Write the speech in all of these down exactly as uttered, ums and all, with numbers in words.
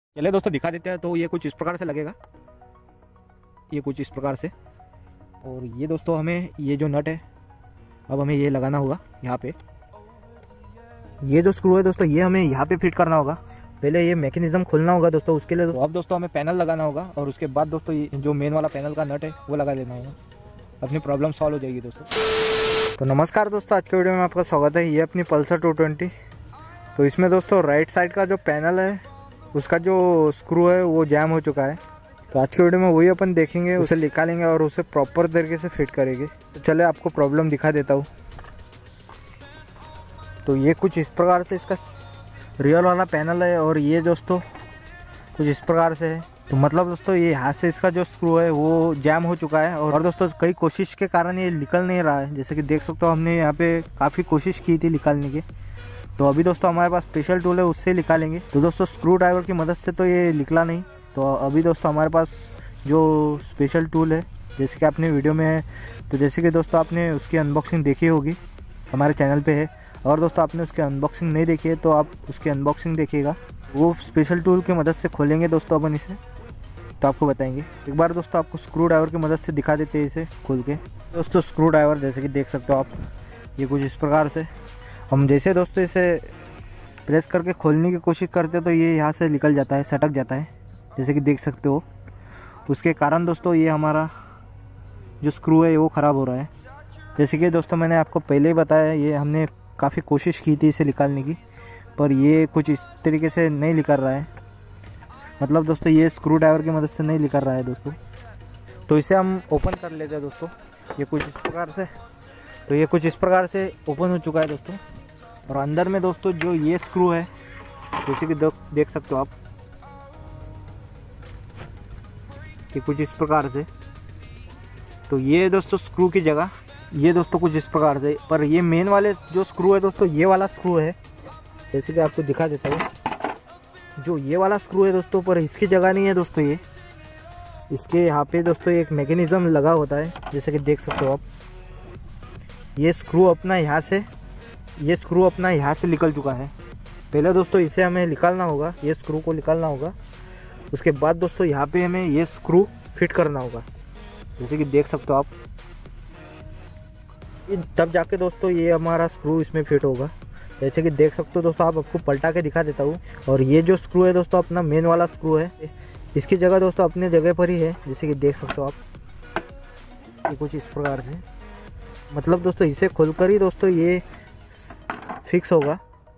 चलिए दोस्तों दिखा देते हैं। तो ये कुछ इस प्रकार से लगेगा, ये कुछ इस प्रकार से। और ये दोस्तों हमें ये जो नट है अब हमें ये लगाना होगा यहाँ पे। ये जो स्क्रू है दोस्तों ये हमें यहाँ पे फिट करना होगा। पहले ये मैकेनिज्म खोलना होगा दोस्तों, उसके लिए तो अब दोस्तों हमें पैनल लगाना होगा और उसके बाद दोस्तों ये जो मेन वाला पैनल का नट है वो लगा देना होगा। अपनी प्रॉब्लम सॉल्व हो जाएगी दोस्तों। तो नमस्कार दोस्तों, आज के वीडियो में आपका स्वागत है। ये अपनी पल्सर टू ट्वेंटी। तो इसमें दोस्तों राइट साइड का जो पैनल है उसका जो स्क्रू है वो जैम हो चुका है। तो आज के वीडियो में वही अपन देखेंगे, उसे निकालेंगे और उसे प्रॉपर तरीके से फिट करेंगे। तो चले आपको प्रॉब्लम दिखा देता हूँ। तो ये कुछ इस प्रकार से इसका रियल वाला पैनल है और ये दोस्तों कुछ इस प्रकार से है। तो मतलब दोस्तों ये हाथ से इसका जो स्क्रू है वो जैम हो चुका है और दोस्तों कई कोशिश के कारण ये निकल नहीं रहा है। जैसे कि देख सकते हो, हमने यहाँ पे काफ़ी कोशिश की थी निकालने की। तो अभी दोस्तों हमारे पास स्पेशल टूल है, उससे निकालेंगे। तो दोस्तों स्क्रू ड्राइवर की मदद से तो ये निकला नहीं। तो अभी दोस्तों हमारे पास जो स्पेशल टूल है, जैसे कि आपने वीडियो में है, तो जैसे कि दोस्तों आपने उसकी अनबॉक्सिंग देखी होगी, हमारे चैनल पे है। और दोस्तों आपने उसकी अनबॉक्सिंग नहीं देखी है तो आप उसकी अनबॉक्सिंग देखिएगा। वो स्पेशल टूल की मदद से खोलेंगे दोस्तों अपन इसे, तो आपको बताएंगे। एक बार दोस्तों आपको स्क्रू ड्राइवर की मदद से दिखा देते हैं इसे खोल के। दोस्तों स्क्रू ड्राइवर जैसे कि देख सकते हो आप, ये कुछ इस प्रकार से हम जैसे दोस्तों इसे प्रेस करके खोलने की कोशिश करते हैं तो ये यहाँ से निकल जाता है, सटक जाता है, जैसे कि देख सकते हो। उसके कारण दोस्तों ये हमारा जो स्क्रू है वो ख़राब हो रहा है। जैसे कि दोस्तों मैंने आपको पहले ही बताया, ये हमने काफ़ी कोशिश की थी इसे निकालने की, पर ये कुछ इस तरीके से नहीं निकल रहा है। मतलब दोस्तों ये स्क्रू ड्राइवर की मदद से नहीं निकल रहा है दोस्तों। तो इसे हम ओपन कर लेते हैं दोस्तों। ये कुछ इस प्रकार से, तो ये कुछ इस प्रकार से ओपन हो चुका है दोस्तों। और अंदर में दोस्तों जो ये स्क्रू है, जैसे कि देख सकते हो आप, कि कुछ इस प्रकार से। तो ये दोस्तों स्क्रू की जगह ये दोस्तों कुछ इस प्रकार से, पर ये मेन वाले जो स्क्रू है दोस्तों ये वाला स्क्रू है। जैसे कि आपको दिखा देता हूँ, जो ये वाला स्क्रू है दोस्तों, पर इसकी जगह नहीं है दोस्तों। ये इसके यहाँ पे दोस्तों एक मैकेनिज्म लगा होता है, जैसे कि देख सकते हो आप। ये स्क्रू अपना यहाँ से ये स्क्रू अपना यहाँ से निकल चुका है। पहले दोस्तों इसे हमें निकालना होगा, ये स्क्रू को निकालना होगा। उसके बाद दोस्तों यहाँ पे हमें ये स्क्रू फिट करना होगा, जैसे कि देख सकते हो आप। तब जाके दोस्तों ये हमारा स्क्रू इसमें फिट होगा। जैसे कि देख सकते हो दोस्तों आप, आपको पलटा के दिखा देता हूँ। और ये जो स्क्रू है दोस्तों अपना मेन वाला स्क्रू है, इसकी जगह दोस्तों अपने जगह पर ही है, जैसे कि देख सकते हो आप। ये कुछ इस प्रकार से, मतलब दोस्तों इसे खोलकर ही दोस्तों ये फिक्स होगा।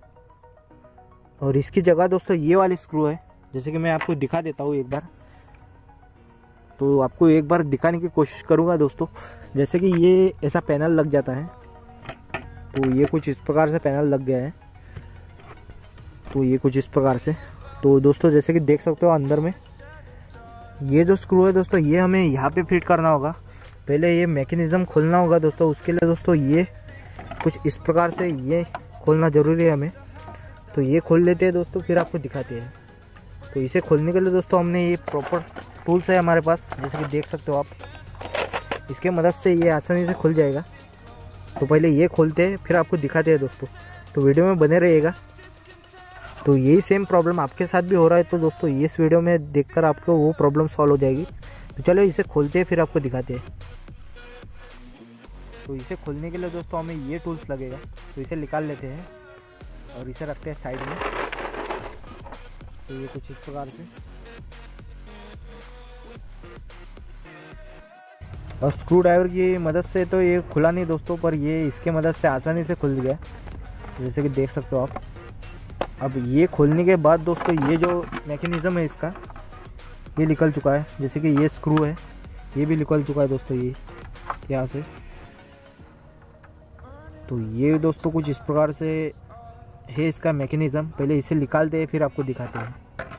और इसकी जगह दोस्तों ये वाली स्क्रू है, जैसे कि मैं आपको दिखा देता हूँ एक बार। तो आपको एक बार दिखाने की कोशिश करूँगा दोस्तों। जैसे कि ये ऐसा पैनल लग जाता है, तो ये कुछ इस प्रकार से पैनल लग गया है। तो ये कुछ इस प्रकार से, तो दोस्तों जैसे कि देख सकते हो अंदर में ये जो स्क्रू है दोस्तों ये हमें यहाँ पे फिट करना होगा। पहले ये मैकेनिज्म खोलना होगा दोस्तों। उसके लिए दोस्तों ये कुछ इस प्रकार से ये खोलना ज़रूरी है हमें। तो ये खोल लेते हैं दोस्तों, फिर आपको दिखाते हैं। तो इसे खोलने के लिए दोस्तों हमने ये प्रॉपर टूल्स है हमारे पास, जैसे कि देख सकते हो आप। इसके मदद से ये आसानी से खुल जाएगा। तो पहले ये खोलते हैं, फिर आपको दिखाते हैं दोस्तों। तो वीडियो में बने रहिएगा। तो यही सेम प्रॉब्लम आपके साथ भी हो रहा है, तो दोस्तों इस वीडियो में देखकर आपको वो प्रॉब्लम सॉल्व हो जाएगी। तो चलो इसे खोलते हैं, फिर आपको दिखाते हैं। तो इसे खोलने के लिए दोस्तों हमें ये टूल्स लगेगा। तो इसे निकाल लेते हैं और इसे रखते हैं साइड में। तो ये कुछ इस प्रकार से, और स्क्रू ड्राइवर की मदद से तो ये खुला नहीं दोस्तों, पर ये इसके मदद से आसानी से खुल गया, जैसे कि देख सकते हो आप। अब ये खोलने के बाद दोस्तों ये जो मैकेनिज्म है इसका ये निकल चुका है। जैसे कि ये स्क्रू है ये भी निकल चुका है दोस्तों, ये यहाँ से। तो ये दोस्तों कुछ इस प्रकार से है इसका मैकेनिज्म। पहले इसे निकालते हैं, फिर आपको दिखाते हैं।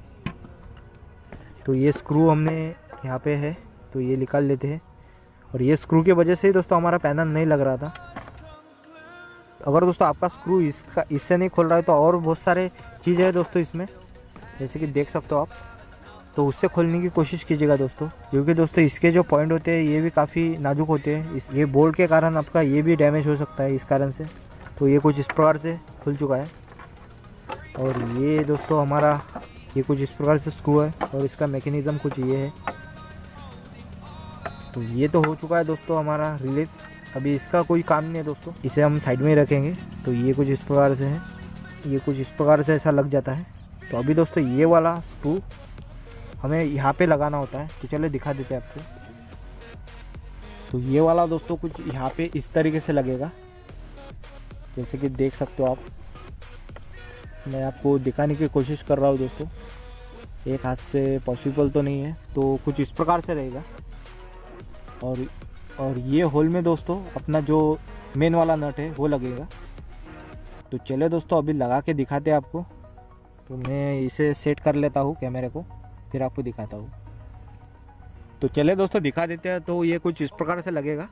तो ये स्क्रू हमने यहाँ पे है, तो ये निकाल लेते हैं। और ये स्क्रू की वजह से ही दोस्तों हमारा पैनल नहीं लग रहा था। अगर दोस्तों आपका स्क्रू इसका इससे नहीं खोल रहा है तो और बहुत सारे चीज़ें हैं दोस्तों इसमें, जैसे कि देख सकते हो आप। तो उससे खोलने की कोशिश कीजिएगा दोस्तों, क्योंकि दोस्तों इसके जो पॉइंट होते हैं ये भी काफ़ी नाजुक होते हैं। इस ये बोल्ट के कारण आपका ये भी डैमेज हो सकता है इस कारण से। तो ये कुछ इस प्रकार से खुल चुका है। और ये दोस्तों हमारा ये कुछ इस प्रकार से स्क्रू है और इसका मैकेनिज्म कुछ ये है। तो ये तो हो चुका है दोस्तों हमारा रिलीज। अभी इसका कोई काम नहीं है दोस्तों, इसे हम साइड में ही रखेंगे। तो ये कुछ इस प्रकार से है, ये कुछ इस प्रकार से ऐसा लग जाता है। तो अभी दोस्तों ये वाला स्क्रू हमें यहाँ पे लगाना होता है। तो चलिए दिखा देते हैं आपको। तो ये वाला दोस्तों कुछ यहाँ पे इस तरीके से लगेगा, जैसे कि देख सकते हो आप। मैं आपको दिखाने की कोशिश कर रहा हूँ दोस्तों, एक हाथ से पॉसिबल तो नहीं है। तो कुछ इस प्रकार से रहेगा। और और ये होल में दोस्तों अपना जो मेन वाला नट है वो लगेगा। तो चले दोस्तों अभी लगा के दिखाते हैं आपको। तो मैं इसे सेट कर लेता हूँ कैमरे को, फिर आपको दिखाता हूँ। तो चले दोस्तों दिखा देते हैं। तो ये कुछ इस प्रकार से लगेगा,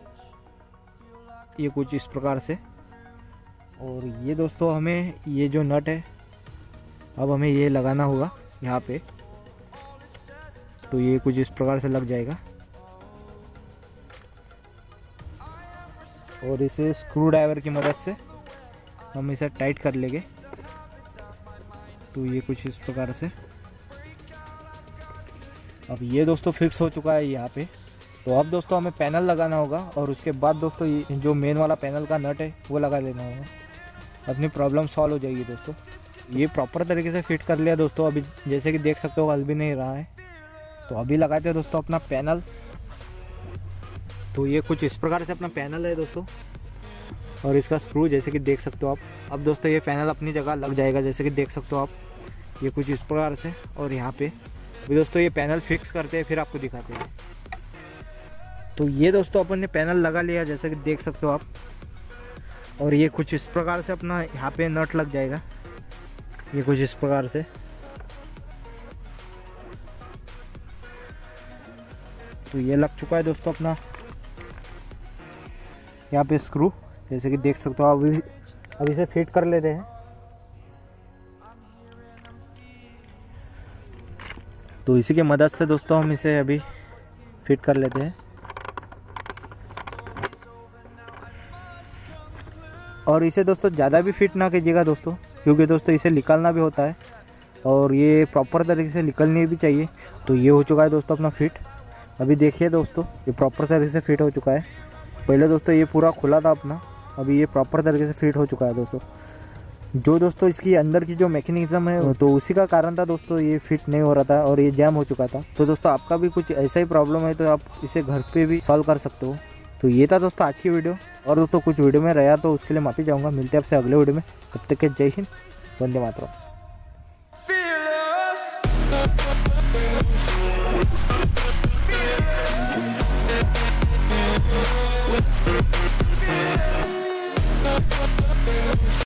ये कुछ इस प्रकार से। और ये दोस्तों हमें ये जो नट है अब हमें ये लगाना होगा यहाँ पे। तो ये कुछ इस प्रकार से लग जाएगा और इसे स्क्रू ड्राइवर की मदद से हम इसे टाइट कर लेंगे। तो ये कुछ इस प्रकार से अब ये दोस्तों फिक्स हो चुका है यहाँ पे। तो अब दोस्तों हमें पैनल लगाना होगा और उसके बाद दोस्तों ये जो मेन वाला पैनल का नट है वो लगा देना होगा। अपनी प्रॉब्लम सॉल्व हो जाएगी दोस्तों। ये प्रॉपर तरीके से फिट कर लिया दोस्तों। अभी जैसे कि देख सकते हो हल भी नहीं रहा है। तो अभी लगाते हैं दोस्तों अपना पैनल। तो ये कुछ इस प्रकार से अपना पैनल है दोस्तों और इसका स्क्रू जैसे कि देख सकते हो आप। अब दोस्तों ये पैनल अपनी जगह लग जाएगा, जैसे कि देख सकते हो आप। ये कुछ इस प्रकार से और यहाँ पे अभी दोस्तों ये पैनल फिक्स करते हैं, फिर आपको दिखाते हैं। तो ये दोस्तों अपन ने पैनल लगा लिया जैसे कि देख सकते हो आप। और ये कुछ इस प्रकार से अपना यहाँ पे नट लग जाएगा, ये कुछ इस प्रकार से। तो ये लग चुका है दोस्तों अपना यहाँ पे स्क्रू, जैसे कि देख सकते हो आप। अभी अब इसे फिट कर लेते हैं। तो इसी की मदद से दोस्तों हम इसे अभी फिट कर लेते हैं। और इसे दोस्तों ज़्यादा भी फिट ना कीजिएगा दोस्तों, क्योंकि दोस्तों इसे निकालना भी होता है और ये प्रॉपर तरीके से निकलनी भी चाहिए। तो ये हो चुका है दोस्तों अपना फिट। अभी देखिए दोस्तों ये प्रॉपर तरीके से फिट हो चुका है। पहले दोस्तों ये पूरा खुला था अपना, अभी ये प्रॉपर तरीके से फिट हो चुका है दोस्तों। जो दोस्तों इसकी अंदर की जो मैकेनिज्म है तो उसी का कारण था दोस्तों ये फिट नहीं हो रहा था और ये जैम हो चुका था। तो दोस्तों आपका भी कुछ ऐसा ही प्रॉब्लम है तो आप इसे घर पे भी सॉल्व कर सकते हो। तो ये था दोस्तों आज की वीडियो। और दोस्तों कुछ वीडियो में रहा तो उसके लिए माफ़ी चाहूँगा। मिलते हैं आपसे अगले वीडियो में, तब तक के जय हिंद, वंदे मातरम।